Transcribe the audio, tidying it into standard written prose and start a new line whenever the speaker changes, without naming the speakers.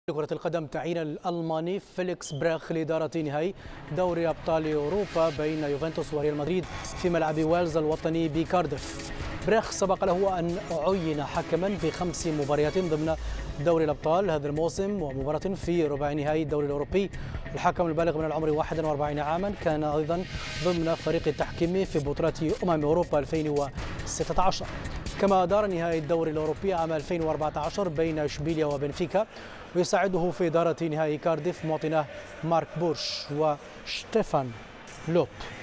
كرة القدم تعين الألماني فيليكس براخ لإدارة نهائي دوري أبطال أوروبا بين يوفنتوس وريال مدريد في ملعب ويلز الوطني بكارديف. براخ سبق له أن عين حكما في 5 مباريات ضمن دوري الأبطال هذا الموسم ومباراة في ربع نهائي الدوري الأوروبي. الحكم البالغ من العمر 41 عاما كان أيضا ضمن فريق التحكيم في بطولة أوروبا 2016. كما أدار نهائي الدوري الأوروبي عام 2014 بين إشبيليا وبنفيكا، ويساعده في إدارة نهائي كارديف معطيناه مارك بورش وشتيفان لوب.